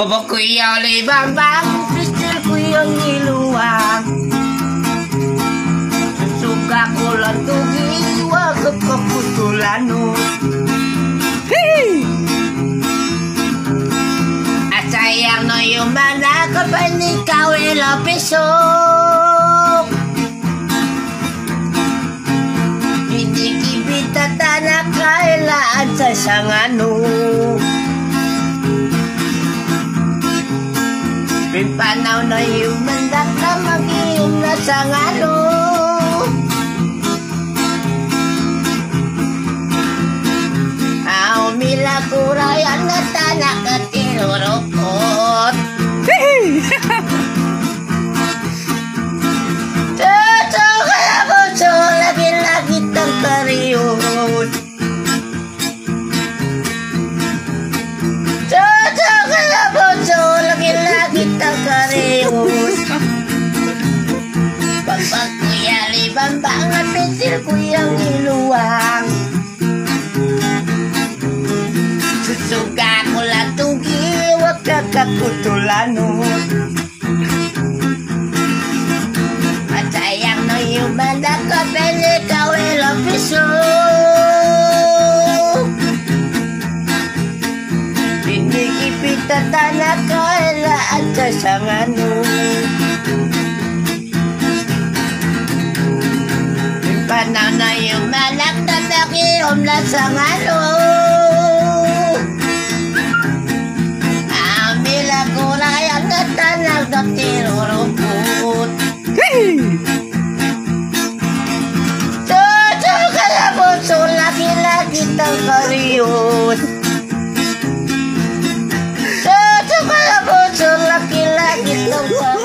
Bapakku iya oleh bambang, istriku yang ngiluang. Suka kulan tugi, waktu keputulanu. Sayang no yung mana kapag ikaw ay lapisok. Hindi kibita tanak kailaan sa isang ano. Pipanaw na yung mandak na mag-iim na sa ano. Umila kurayan na tanak at tinurukot. Toto kaya po so lagi-lagi tang kariyot. Toto kaya po so lagi-lagi tang kariyot. Pagpag kuya libambang at pesil kuyang iluwang. Suka ko lang tugi, wag kakakutulano. At sayang no yung banda ko, pwede ka walang piso. Pinikipita tanak kailaan sa sangano. Panaw na yung malak na nakiom na sangano. Kurayan na tanag na tinurupot. Toto kaya po so lagi-lagi tang kariyot. Toto kaya po so lagi-lagi tang kariyot.